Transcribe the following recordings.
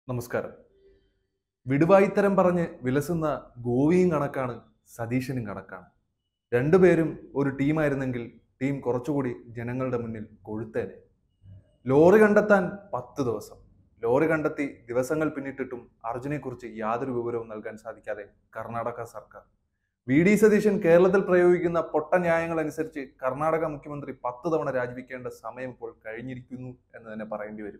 നമസ്കാരം. വിടുവായിത്തരം പറഞ്ഞ് വിലസുന്ന ഗോവിയും കണക്കാണ്, സതീശനും കണക്കാണ്. രണ്ടുപേരും ഒരു ടീമായിരുന്നെങ്കിൽ ടീം കുറച്ചുകൂടി ജനങ്ങളുടെ മുന്നിൽ കൊഴുത്തേനെ. ലോറി കണ്ടെത്താൻ 10 ദിവസം. ലോറി കണ്ടെത്തി ദിവസങ്ങൾ പിന്നിട്ടിട്ടും അർജുനെക്കുറിച്ച് യാതൊരു വിവരവും നൽകാൻ സാധിക്കാതെ കർണാടക സർക്കാർ. വി.ഡി. സതീശൻ കേരളത്തിൽ പ്രയോഗിക്കുന്ന പൊട്ട ന്യായങ്ങൾ അനുസരിച്ച് കർണാടക മുഖ്യമന്ത്രി 10 തവണ രാജിവെക്കേണ്ട സമയം ഇപ്പോൾ കഴിഞ്ഞിരിക്കുന്നു എന്ന് തന്നെ പറയേണ്ടി വരും.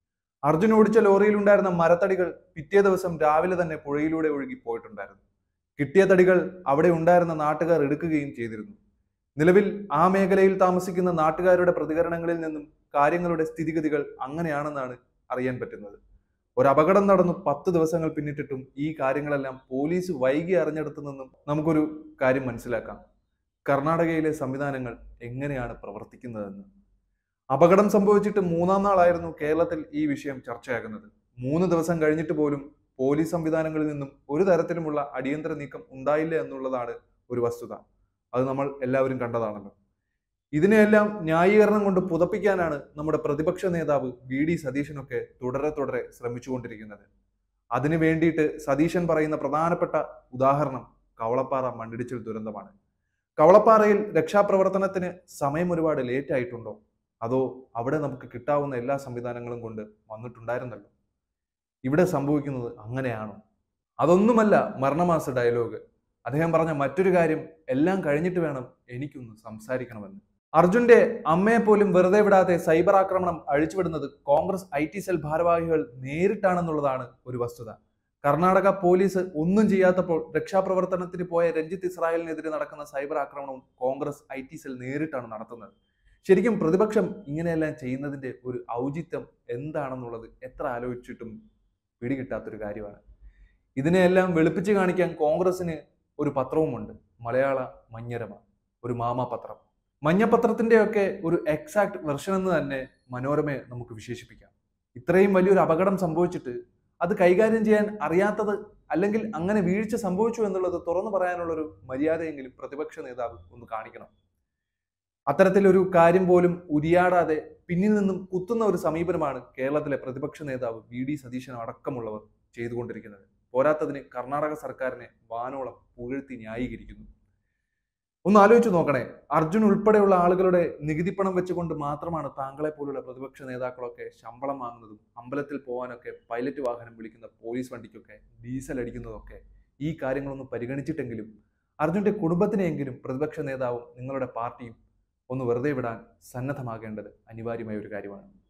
അർജുൻ ഓടിച്ച ലോറിയിലുണ്ടായിരുന്ന മരത്തടികൾ പിറ്റേ ദിവസം രാവിലെ തന്നെ പുഴയിലൂടെ ഒഴുകി പോയിട്ടുണ്ടായിരുന്നു. കിട്ടിയ തടികൾ അവിടെ ഉണ്ടായിരുന്ന നാട്ടുകാർ എടുക്കുകയും ചെയ്തിരുന്നു. നിലവിൽ ആ മേഖലയിൽ താമസിക്കുന്ന നാട്ടുകാരുടെ പ്രതികരണങ്ങളിൽ നിന്നും കാര്യങ്ങളുടെ സ്ഥിതിഗതികൾ അങ്ങനെയാണെന്നാണ് അറിയാൻ പറ്റുന്നത്. ഒരു അപകടം നടന്നു 10 ദിവസങ്ങൾ പിന്നിട്ടിട്ടും ഈ കാര്യങ്ങളെല്ലാം പോലീസ് വൈകി അറിഞ്ഞെടുത്തു നിന്നും നമുക്കൊരു കാര്യം മനസ്സിലാക്കാം. കർണാടകയിലെ സംവിധാനങ്ങൾ എങ്ങനെയാണ് പ്രവർത്തിക്കുന്നതെന്ന്. അപകടം സംഭവിച്ചിട്ട് 3-ാം നാളായിരുന്നു കേരളത്തിൽ ഈ വിഷയം ചർച്ചയാകുന്നത്. 3 ദിവസം കഴിഞ്ഞിട്ട് പോലും പോലീസ് സംവിധാനങ്ങളിൽ നിന്നും ഒരു തരത്തിലുമുള്ള അടിയന്തര നീക്കം ഉണ്ടായില്ല എന്നുള്ളതാണ് ഒരു വസ്തുത. അത് നമ്മൾ എല്ലാവരും കണ്ടതാണല്ലോ. ഇതിനെയെല്ലാം ന്യായീകരണം കൊണ്ട് പുതപ്പിക്കാനാണ് നമ്മുടെ പ്രതിപക്ഷ നേതാവ് വി.ഡി. സതീശനൊക്കെ തുടരെ ശ്രമിച്ചുകൊണ്ടിരിക്കുന്നത്. അതിനു വേണ്ടിയിട്ട് സതീശൻ പറയുന്ന പ്രധാനപ്പെട്ട ഉദാഹരണം കവളപ്പാറ മണ്ണിടിച്ചിൽ ദുരന്തമാണ്. കവളപ്പാറയിൽ രക്ഷാപ്രവർത്തനത്തിന് സമയം ഒരുപാട് ലേറ്റ് ആയിട്ടുണ്ടോ? അതോ അവിടെ നമുക്ക് കിട്ടാവുന്ന എല്ലാ സംവിധാനങ്ങളും കൊണ്ട് വന്നിട്ടുണ്ടായിരുന്നല്ലോ? ഇവിടെ സംഭവിക്കുന്നത് അങ്ങനെയാണോ? അതൊന്നുമല്ല മരണമാസ ഡയലോഗ്. അദ്ദേഹം പറഞ്ഞ മറ്റൊരു കാര്യം, എല്ലാം കഴിഞ്ഞിട്ട് വേണം എനിക്കൊന്ന് സംസാരിക്കണമെന്ന്. അർജുന്റെ അമ്മയെ പോലും വെറുതെ വിടാതെ സൈബർ ആക്രമണം അഴിച്ചുവിടുന്നത് കോൺഗ്രസ് IT സെൽ ഭാരവാഹികൾ നേരിട്ടാണെന്നുള്ളതാണ് ഒരു വസ്തുത. കർണാടക പോലീസ് ഒന്നും ചെയ്യാത്തപ്പോൾ രക്ഷാപ്രവർത്തനത്തിന് പോയ രഞ്ജിത്ത് ഇസ്രായേലിനെതിരെ നടക്കുന്ന സൈബർ ആക്രമണവും കോൺഗ്രസ് IT സെൽ നേരിട്ടാണ് നടത്തുന്നത്. ശരിക്കും പ്രതിപക്ഷം ഇങ്ങനെയെല്ലാം ചെയ്യുന്നതിന്റെ ഒരു ഔചിത്യം എന്താണെന്നുള്ളത് എത്ര ആലോചിച്ചിട്ടും പിടികിട്ടാത്തൊരു കാര്യമാണ്. ഇതിനെയെല്ലാം വെളുപ്പിച്ച് കാണിക്കാൻ കോൺഗ്രസിന് ഒരു പത്രവുമുണ്ട്, മലയാള മഞ്ഞരമ, ഒരു മാമാ പത്രം. മഞ്ഞപത്രത്തിന്റെയൊക്കെ ഒരു എക്സാക്ട് വെർഷൻ എന്ന് തന്നെ മനോരമയെ നമുക്ക് വിശേഷിപ്പിക്കാം. ഇത്രയും വലിയൊരു അപകടം സംഭവിച്ചിട്ട് അത് കൈകാര്യം ചെയ്യാൻ അറിയാത്തത്, അല്ലെങ്കിൽ അങ്ങനെ വീഴ്ച സംഭവിച്ചു എന്നുള്ളത് തുറന്നു പറയാനുള്ളൊരു മര്യാദയെങ്കിലും പ്രതിപക്ഷ നേതാവ് ഒന്ന് കാണിക്കണം. അത്തരത്തിലൊരു കാര്യം പോലും ഉരിയാടാതെ പിന്നിൽ നിന്നും കുത്തുന്ന ഒരു സമീപനമാണ് കേരളത്തിലെ പ്രതിപക്ഷ നേതാവ് വി.ഡി. സതീശൻ അടക്കമുള്ളവർ ചെയ്തുകൊണ്ടിരിക്കുന്നത്. പോരാത്തതിന് കർണാടക സർക്കാരിനെ വാനോളം പുകഴ്ത്തി ന്യായീകരിക്കുന്നു. ഒന്ന് ആലോചിച്ച് നോക്കണേ, അർജുൻ ഉൾപ്പെടെയുള്ള ആളുകളുടെ നികുതിപ്പണം വെച്ചുകൊണ്ട് മാത്രമാണ് താങ്കളെ പോലുള്ള പ്രതിപക്ഷ നേതാക്കളൊക്കെ ശമ്പളം വാങ്ങുന്നതും അമ്പലത്തിൽ പോകാനൊക്കെ പൈലറ്റ് വാഹനം വിളിക്കുന്ന പോലീസ് വണ്ടിക്കൊക്കെ ഡീസൽ അടിക്കുന്നതൊക്കെ. ഈ കാര്യങ്ങളൊന്നും പരിഗണിച്ചിട്ടെങ്കിലും അർജുന്റെ കുടുംബത്തിനെയെങ്കിലും പ്രതിപക്ഷ നേതാവും നിങ്ങളുടെ പാർട്ടിയും ഒന്ന് വെറുതെ വിടാൻ സന്നദ്ധമാകേണ്ടത് അനിവാര്യമായ ഒരു കാര്യമാണ്.